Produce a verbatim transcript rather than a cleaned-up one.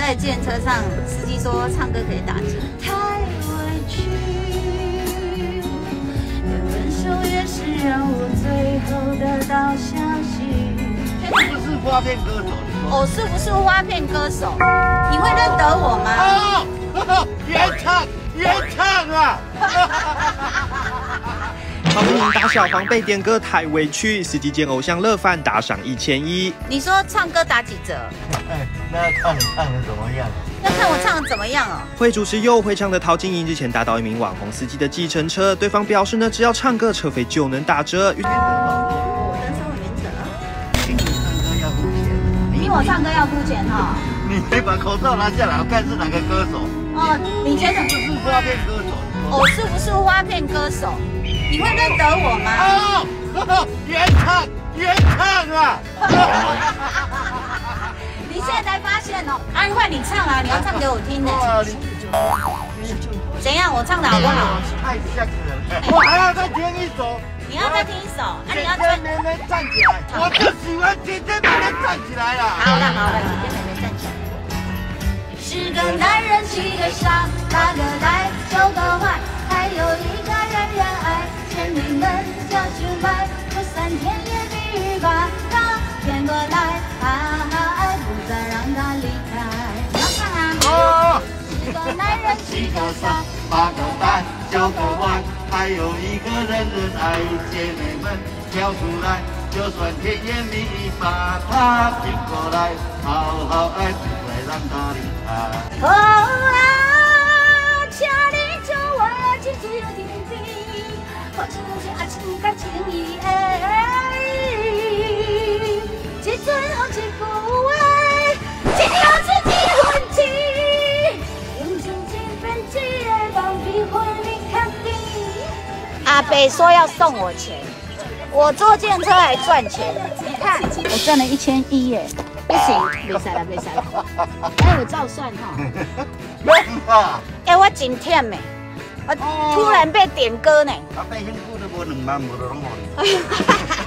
在计程车上，司机说唱歌可以打折。太委屈，分手也是让我最后得到消息。 是不是花片歌手？ 我是不是花片歌手？你会认得我吗？ 哦，原唱，原唱啊！ 曹晶莹打小黄被点歌太委屈，司机见偶像乐饭打赏一千一。 你说唱歌打几折？ 哎，那要看你唱的怎么样。 要看我唱的怎么样哦。 会主持又会唱的陶晶莹日前搭到一名网红司机的计程车，对方表示呢，只要唱歌，车费就能打折。 我跟稍微免责。 听你唱歌要付钱。 听我唱歌要付钱哈。 你可以把口罩拿下来，我看是哪个歌手。 哦，你觉得是不是花片歌手？ 我是不是花片歌手？你会认得我吗？ 哦，原唱，原唱啊！ 你现在才发现哦，安快你唱啊，你要唱给我听的。怎样？我唱的好不好？ 太吓人了！我还要再听一首。 你要再听一首，那你要姐姐妹妹站起来，我就喜欢姐姐妹妹站起来了。 好了好了，姐姐妹妹站起来。十个男人七个傻，八个呆，九个坏，还有一个人人爱。姐妹们叫出来，我三天也必把他骗过来，爱不再让他离开。你要唱啊！ 哦， 十个男人七个傻， 八个呆，九个坏，还有一个人人爱。姐妹们跳出来，就算甜言蜜语把他骗过来，好好爱，不会让他离开。 哦啊，请你叫我真水有甜甜，我真是爱情甲情意的，一阵风一句话，一条是一份情，用真情变一个梦，比婚礼还甜。阿北说要送我钱，我坐电车还赚钱，你看我赚了一千一耶。不行，没使啦，没使啦。哎，我照算哈。哎，我真忝的，我突然被点歌呢。 啊，百姓付都无两万，无就拢互你。